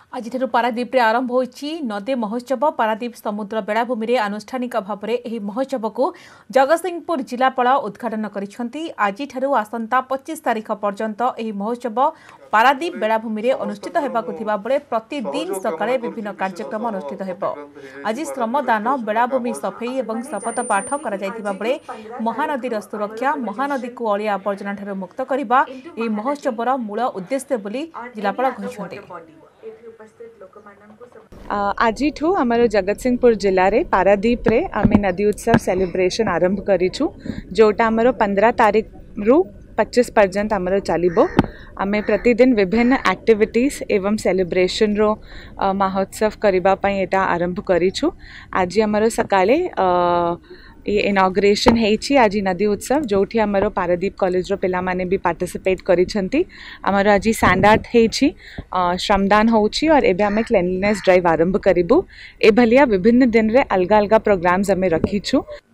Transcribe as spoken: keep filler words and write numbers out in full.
आज पारादीप रे आरंभ होइछि नदी महोत्सव। पारादीप समुद्र बेलाभूमि रे आनुष्ठानिक भाव में एही महोत्सव को जगतसिंहपुर जिलापाल उद्घाटन करिसेंति। आज आसंता पच्चीस तारीख पर्यंत एही महोत्सव पारादीप बेलाभूमि रे अनुष्ठित हेबाकु थिबा बेले प्रतिदिन सकाळे विभिन्न कार्यक्रम अनुष्ठित हेबो। आज श्रमदान, बेलाभूमि सफेई एवं शपथ पाठ करा जायथिबा बेले महानदीर सुरक्षा, महानदी को अलिया आवर्जना ठारू मुक्त करबा एही महोत्सवर मूल उद्देश्य बोली जिलापाल कहिसेंति। आज आमर जगतसिंहपुर जिले में पारादीप रे आम नदी उत्सव सेलिब्रेशन आरंभ करूँ, जोटा आमर पंद्रह तारीख रु पच्चीस पर्यंत आमर चलो। आम प्रतिदिन विभिन्न एक्टिविटीज एवं सेलिब्रेशन रो महोत्सव करने एटा आरंभ करूँ। आज आमर सकाळे ये इनॉग्रेशन है आज नदी उत्सव, जो आमर पारादीप कॉलेज रो पिला माने भी पार्टिसिपेट करिसेंति। आमर आज सैंड आर्ट है, श्रमदान होउछि और एबे आमे क्लीनलीनेस ड्राइव आरंभ करिबु। ए भलिया विभिन्न दिन रे अलग अलग प्रोग्राम्स आमे रखिछु।